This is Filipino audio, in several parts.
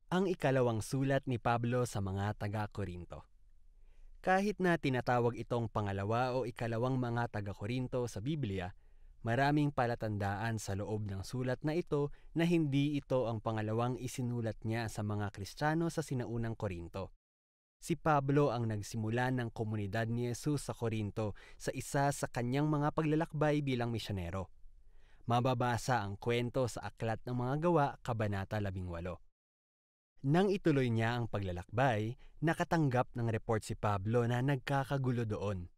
Ang ikalawang sulat ni Pablo sa mga taga-Corinto. Kahit na tinatawag itong pangalawa o ikalawang mga taga-Corinto sa Biblia, maraming palatandaan sa loob ng sulat na ito na hindi ito ang pangalawang isinulat niya sa mga Kristiyano sa sinaunang Corinto. Si Pablo ang nagsimula ng komunidad ni Jesus sa Corinto sa isa sa kanyang mga paglalakbay bilang misyonero. Mababasa ang kwento sa Aklat ng Mga Gawa, Kabanata 18. Nang ituloy niya ang paglalakbay, nakatanggap ng report si Pablo na nagkakagulo doon.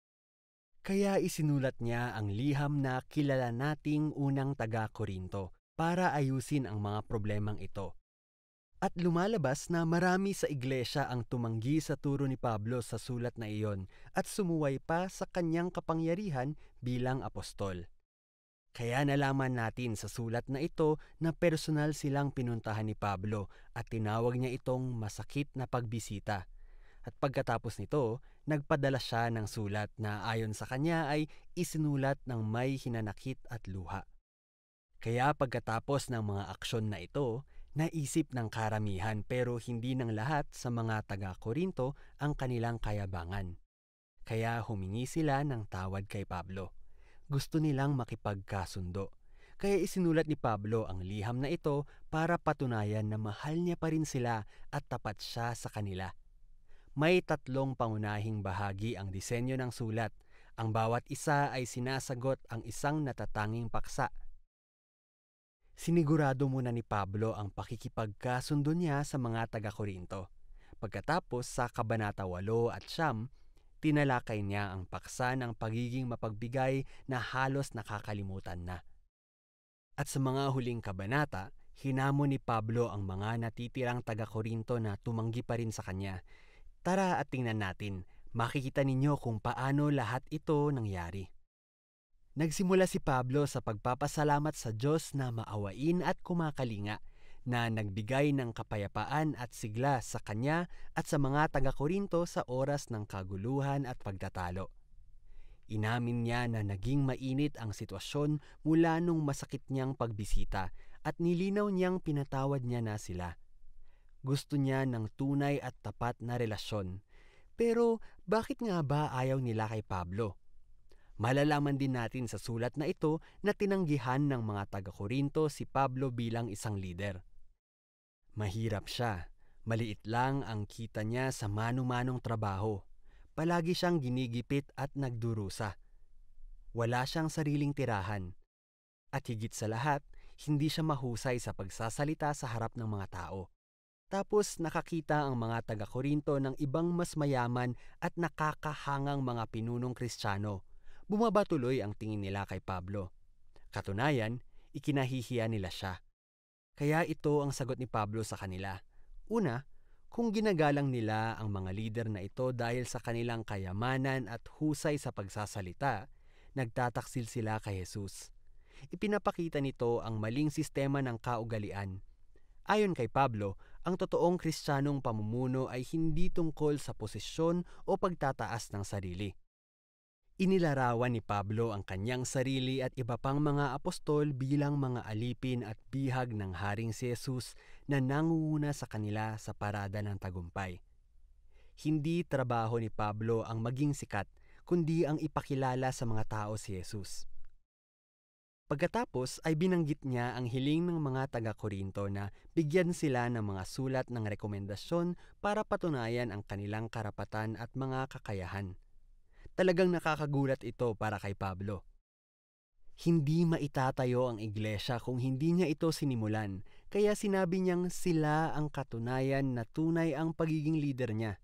Kaya isinulat niya ang liham na kilala nating unang taga-Corinto para ayusin ang mga problemang ito. At lumalabas na marami sa iglesia ang tumanggi sa turo ni Pablo sa sulat na iyon at sumuway pa sa kanyang kapangyarihan bilang apostol. Kaya nalaman natin sa sulat na ito na personal silang pinuntahan ni Pablo at tinawag niya itong masakit na pagbisita. At pagkatapos nito, nagpadala siya ng sulat na ayon sa kanya ay isinulat ng may hinanakit at luha. Kaya pagkatapos ng mga aksyon na ito, naisip ng karamihan pero hindi ng lahat sa mga taga-Corinto ang kanilang kayabangan. Kaya humingi sila ng tawad kay Pablo. Gusto nilang makipagkasundo. Kaya isinulat ni Pablo ang liham na ito para patunayan na mahal niya pa rin sila at tapat siya sa kanila. May 3 pangunahing bahagi ang disenyo ng sulat. Ang bawat isa ay sinasagot ang isang natatanging paksa. Sinigurado muna ni Pablo ang pakikipagkasundo niya sa mga taga-Corinto. Pagkatapos sa Kabanata 8 at 9, tinalakay niya ang paksa ng pagiging mapagbigay na halos nakakalimutan na. At sa mga huling kabanata, hinamon ni Pablo ang mga natitirang taga-Corinto na tumanggi pa rin sa kanya. Tara at tingnan natin, makikita ninyo kung paano lahat ito nangyari. Nagsimula si Pablo sa pagpapasalamat sa Diyos na maawain at kumakalinga, na nagbigay ng kapayapaan at sigla sa kanya at sa mga taga-Corinto sa oras ng kaguluhan at pagtatalo. Inamin niya na naging mainit ang sitwasyon mula nung masakit niyang pagbisita at nilinaw niyang pinatawad niya na sila. Gusto niya ng tunay at tapat na relasyon. Pero bakit nga ba ayaw nila kay Pablo? Malalaman din natin sa sulat na ito na tinanggihan ng mga taga-Corinto si Pablo bilang isang leader. Mahirap siya. Maliit lang ang kita niya sa mano-manong trabaho. Palagi siyang ginigipit at nagdurusa. Wala siyang sariling tirahan. At higit sa lahat, hindi siya mahusay sa pagsasalita sa harap ng mga tao. Tapos nakakita ang mga taga-Corinto ng ibang mas mayaman at nakakahangang mga pinunong Kristiyano. Bumaba tuloy ang tingin nila kay Pablo. Katunayan, ikinahihiya nila siya. Kaya ito ang sagot ni Pablo sa kanila. Una, kung ginagalang nila ang mga lider na ito dahil sa kanilang kayamanan at husay sa pagsasalita, nagtataksil sila kay Jesus. Ipinapakita nito ang maling sistema ng kaugalian. Ayon kay Pablo, ang totoong Kristiyanong pamumuno ay hindi tungkol sa posisyon o pagtataas ng sarili. Inilarawan ni Pablo ang kanyang sarili at iba pang mga apostol bilang mga alipin at bihag ng Haring si Jesus na nangunguna sa kanila sa parada ng tagumpay. Hindi trabaho ni Pablo ang maging sikat, kundi ang ipakilala sa mga tao si Jesus. Pagkatapos ay binanggit niya ang hiling ng mga taga-Corinto na bigyan sila ng mga sulat ng rekomendasyon para patunayan ang kanilang karapatan at mga kakayahan. Talagang nakakagulat ito para kay Pablo. Hindi maitatayo ang iglesia kung hindi niya ito sinimulan, kaya sinabi niyang sila ang katunayan na tunay ang pagiging leader niya.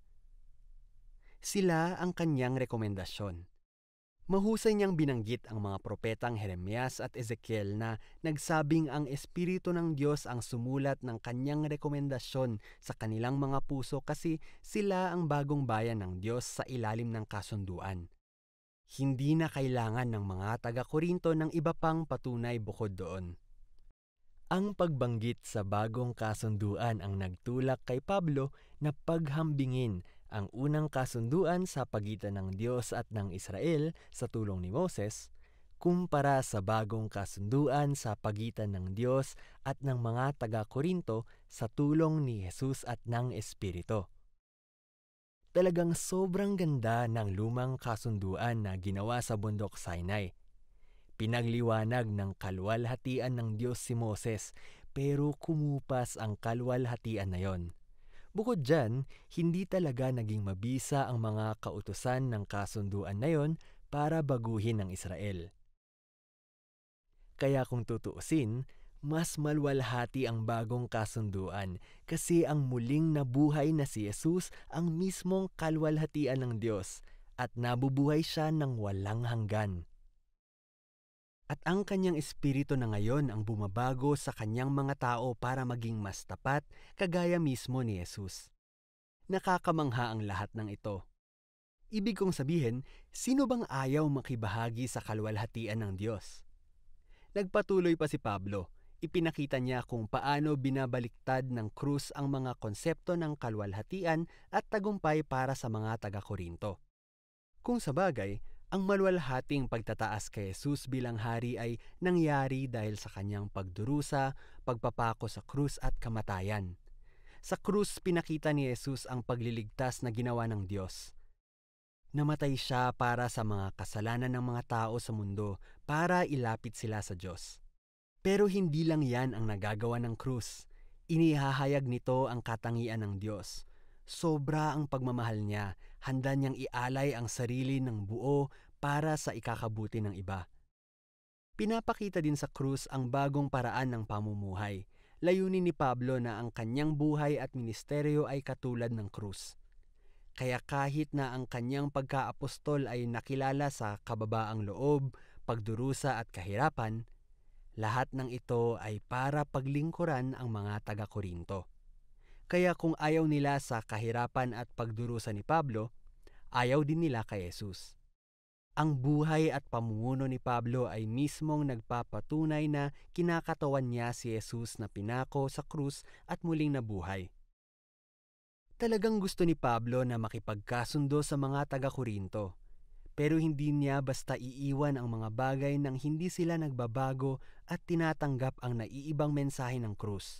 Sila ang kanyang rekomendasyon. Mahusay niyang binanggit ang mga propetang Jeremias at Ezekiel na nagsabing ang Espiritu ng Diyos ang sumulat ng kanyang rekomendasyon sa kanilang mga puso kasi sila ang bagong bayan ng Diyos sa ilalim ng kasunduan. Hindi na kailangan ng mga taga-Corinto ng iba pang patunay bukod doon. Ang pagbanggit sa bagong kasunduan ang nagtulak kay Pablo na paghambingin ang unang kasunduan sa pagitan ng Diyos at ng Israel sa tulong ni Moses, kumpara sa bagong kasunduan sa pagitan ng Diyos at ng mga taga-Corinto sa tulong ni Jesus at ng Espiritu. Talagang sobrang ganda ng lumang kasunduan na ginawa sa bundok Sinai. Pinagliwanag ng kalwalhatian ng Diyos si Moses, pero kumupas ang kalwalhatian na yon. Bukod dyan, hindi talaga naging mabisa ang mga kautusan ng kasunduan na yon para baguhin ang Israel. Kaya kung tutuusin, mas malwalhati ang bagong kasunduan kasi ang muling nabuhay na si Jesus ang mismong kalwalhatian ng Diyos at nabubuhay siya ng walang hanggan. At ang kanyang espiritu na ngayon ang bumabago sa kanyang mga tao para maging mas tapat kagaya mismo ni Jesus. Nakakamangha ang lahat ng ito. Ibig kong sabihin, sino bang ayaw makibahagi sa kalwalhatian ng Diyos? Nagpatuloy pa si Pablo. Ipinakita niya kung paano binabaliktad ng krus ang mga konsepto ng kalwalhatian at tagumpay para sa mga taga-Corinto. Kung sabagay, ang malwalhating pagtataas kay Jesus bilang hari ay nangyari dahil sa kanyang pagdurusa, pagpapako sa krus at kamatayan. Sa krus, pinakita ni Jesus ang pagliligtas na ginawa ng Diyos. Namatay siya para sa mga kasalanan ng mga tao sa mundo para ilapit sila sa Diyos. Pero hindi lang yan ang nagagawa ng krus. Inihahayag nito ang katangian ng Diyos. Sobra ang pagmamahal niya, handa niyang ialay ang sarili ng buo para sa ikakabuti ng iba. Pinapakita din sa krus ang bagong paraan ng pamumuhay. Layunin ni Pablo na ang kanyang buhay at ministeryo ay katulad ng krus. Kaya kahit na ang kanyang pagka-apostol ay nakilala sa kababaang loob, pagdurusa at kahirapan, lahat ng ito ay para paglingkuran ang mga taga-Corinto. Kaya kung ayaw nila sa kahirapan at pagdurusa ni Pablo, ayaw din nila kay Jesus. Ang buhay at pamumuno ni Pablo ay mismong nagpapatunay na kinakatawan niya si Jesus na pinako sa krus at muling nabuhay. Talagang gusto ni Pablo na makipagkasundo sa mga taga-Corinto, pero hindi niya basta iiwan ang mga bagay nang hindi sila nagbabago at tinatanggap ang naiibang mensahe ng krus.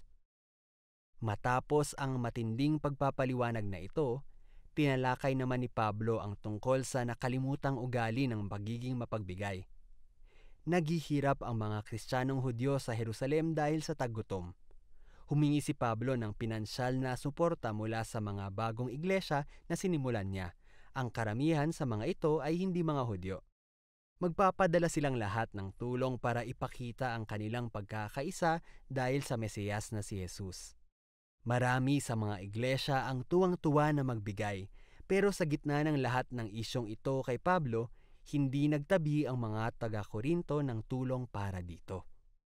Matapos ang matinding pagpapaliwanag na ito, tinalakay naman ni Pablo ang tungkol sa nakalimutang ugali ng pagiging mapagbigay. Naghihirap ang mga Kristiyanong Hudyo sa Jerusalem dahil sa taggutom. Humingi si Pablo ng pinansyal na suporta mula sa mga bagong iglesia na sinimulan niya. Ang karamihan sa mga ito ay hindi mga Hudyo. Magpapadala silang lahat ng tulong para ipakita ang kanilang pagkakaisa dahil sa Mesiyas na si Jesus. Marami sa mga iglesia ang tuwang-tuwa na magbigay, pero sa gitna ng lahat ng isyong ito kay Pablo, hindi nagtabi ang mga taga-Corinto ng tulong para dito.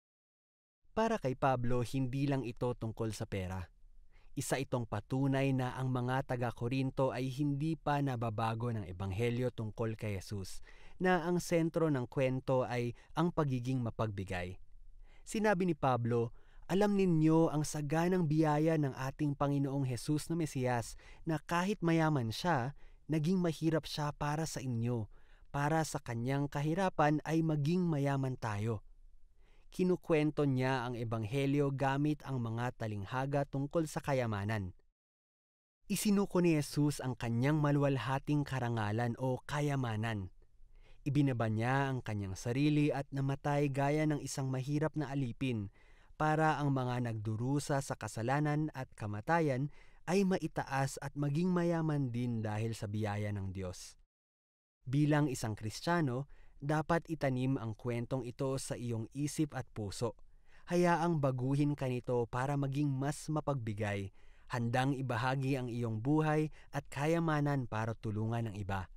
Para kay Pablo, hindi lang ito tungkol sa pera. Isa itong patunay na ang mga taga-Corinto ay hindi pa nababago ng ebanghelyo tungkol kay Jesus, na ang sentro ng kwento ay ang pagiging mapagbigay. Sinabi ni Pablo, "Alam ninyo ang saganang biyaya ng ating Panginoong Jesus na Mesiyas na kahit mayaman siya, naging mahirap siya para sa inyo, para sa kanyang kahirapan ay maging mayaman tayo." Kinukwento niya ang ebanghelyo gamit ang mga talinghaga tungkol sa kayamanan. Isinuko ni Jesus ang kanyang maluwalhating karangalan o kayamanan. Ibinaba niya ang kanyang sarili at namatay gaya ng isang mahirap na alipin para ang mga nagdurusa sa kasalanan at kamatayan ay maitaas at maging mayaman din dahil sa biyaya ng Diyos. Bilang isang Kristiyano, dapat itanim ang kwentong ito sa iyong isip at puso. Hayaang baguhin ka nito para maging mas mapagbigay, handang ibahagi ang iyong buhay at kayamanan para tulungan ang iba.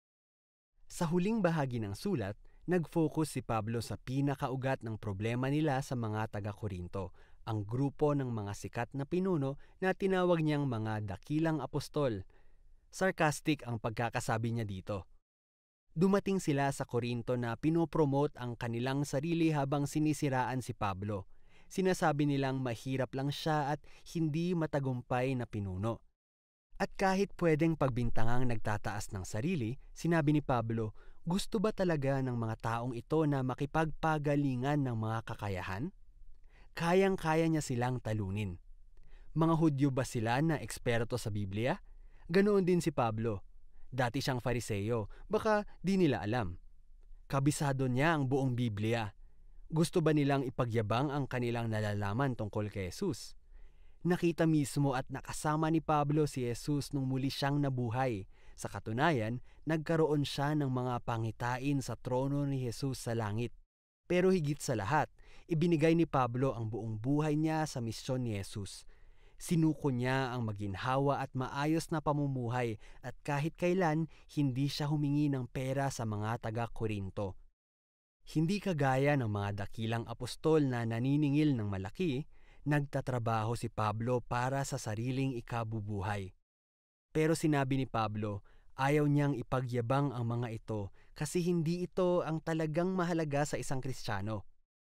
Sa huling bahagi ng sulat, nag-focus si Pablo sa pinakaugat ng problema nila sa mga taga-Corinto, ang grupo ng mga sikat na pinuno na tinawag niyang mga dakilang apostol. Sarcastic ang pagkakasabi niya dito. Dumating sila sa Corinto na pinopromote ang kanilang sarili habang sinisiraan si Pablo. Sinasabi nilang mahirap lang siya at hindi matagumpay na pinuno. At kahit pwedeng pagbintangang nagtataas ng sarili, sinabi ni Pablo, Gusto ba talaga ng mga taong ito na makipagpagalingan ng mga kakayahan? Kayang-kaya niya silang talunin. Mga Hudyo ba sila na eksperto sa Biblia? Ganoon din si Pablo. Dati siyang Fariseo, baka di nila alam. Kabisado niya ang buong Biblia. Gusto ba nilang ipagyabang ang kanilang nalalaman tungkol kay Jesus? Nakita mismo at nakasama ni Pablo si Jesus nung muli siyang nabuhay. Sa katunayan, nagkaroon siya ng mga pangitain sa trono ni Jesus sa langit. Pero higit sa lahat, ibinigay ni Pablo ang buong buhay niya sa misyon ni Jesus. Sinuko niya ang maginhawa at maayos na pamumuhay at kahit kailan hindi siya humingi ng pera sa mga taga Corinto. Hindi kagaya ng mga dakilang apostol na naniningil ng malaki, nagtatrabaho si Pablo para sa sariling ikabubuhay. Pero sinabi ni Pablo, ayaw niyang ipagyabang ang mga ito kasi hindi ito ang talagang mahalaga sa isang Kristiyano.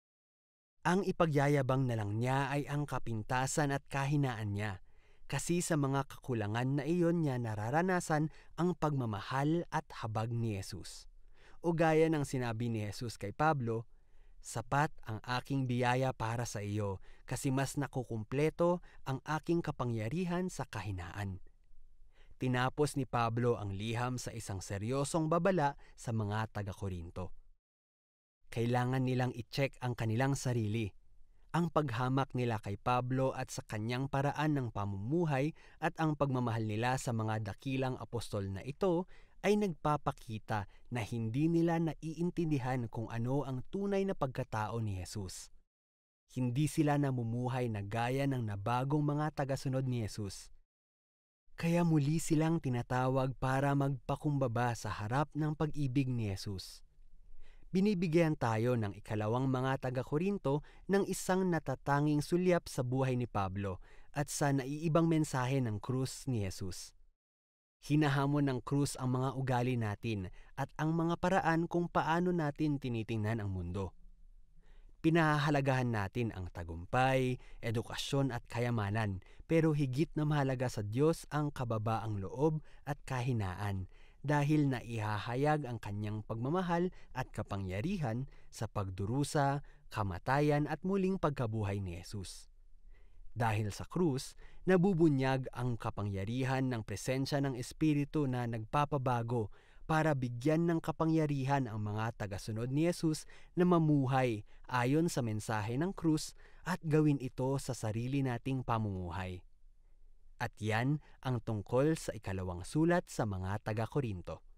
Ang ipagyayabang na lang niya ay ang kapintasan at kahinaan niya, kasi sa mga kakulangan na iyon niya nararanasan ang pagmamahal at habag ni Jesus. O gaya ng sinabi ni Jesus kay Pablo, sapat ang aking biyaya para sa iyo kasi mas nakukumpleto ang aking kapangyarihan sa kahinaan. Tinapos ni Pablo ang liham sa isang seryosong babala sa mga taga-Corinto. Kailangan nilang i-check ang kanilang sarili. Ang paghamak nila kay Pablo at sa kanyang paraan ng pamumuhay at ang pagmamahal nila sa mga dakilang apostol na ito ay nagpapakita na hindi nila naiintindihan kung ano ang tunay na pagkatao ni Jesus. Hindi sila namumuhay na gaya ng nabagong mga tagasunod ni Jesus. Kaya muli silang tinatawag para magpakumbaba sa harap ng pag-ibig ni Jesus. Binibigyan tayo ng ikalawang mga taga-Corinto ng isang natatanging sulyap sa buhay ni Pablo at sa naiibang mensahe ng krus ni Jesus. Hinahamon ng krus ang mga ugali natin at ang mga paraan kung paano natin tinitingnan ang mundo. Pinahahalagahan natin ang tagumpay, edukasyon at kayamanan, pero higit na mahalaga sa Diyos ang kababaang loob at kahinaan dahil naihahayag ang kanyang pagmamahal at kapangyarihan sa pagdurusa, kamatayan at muling pagkabuhay ni Jesus. Dahil sa krus, nabubunyag ang kapangyarihan ng presensya ng Espiritu na nagpapabago para bigyan ng kapangyarihan ang mga tagasunod ni Jesus na mamuhay ayon sa mensahe ng krus at gawin ito sa sarili nating pamumuhay. At yan ang tungkol sa ikalawang sulat sa mga taga-Corinto.